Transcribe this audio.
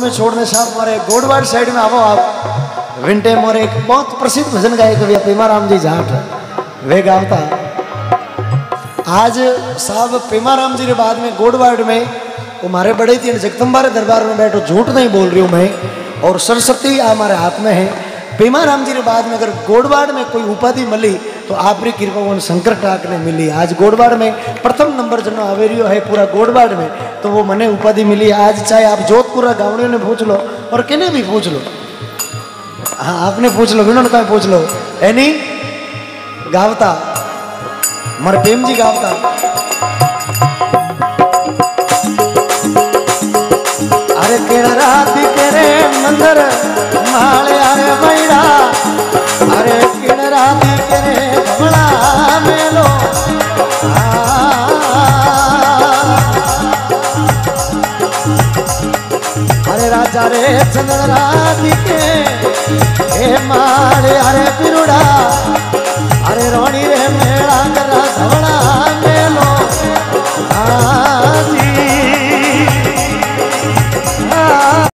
में छोड़ने से आप हमारे गोडवाड़ साइड में आओ आप। विंटे मोरे एक बहुत प्रसिद्ध भजन गायक भैया पेमाराम जी जाट वे गावता। आज साहब पेमाराम जी के बाद में गोडवाड़ में वो हमारे बड़े थी जगदम्बा दरबार में बैठो, झूठ नहीं बोल रही हूँ मैं, और सरस्वती हमारे हाथ में है। पेमाराम जी के बाद में अगर गोडवाड़ में कोई उपाधि मिली तो आपकी कृपा वो शंकर टाक ने मिली। आज गोडवाड़ में प्रथम नंबर जनो आवेरियो है पूरा गोडवाड़ में, तो वो मने उपाधि मिली। आज चाहे आप जोधपुर गावड़ियों ने पूछ लो और किन्हें भी पूछ लो, हाँ आपने पूछ लो, विनोद का पूछ लो, है नहीं गावता मर प्रेम जी गावता। अरे केड़ा रात केरे मंदिर माले अरे बैड़ा, अरे केड़ा रात केरे भमला मेलो, अरे राजा रे चंद्र रात के हे माले अरे पिरुड़ा, अरे रोणी रे मेला करा धवड़ा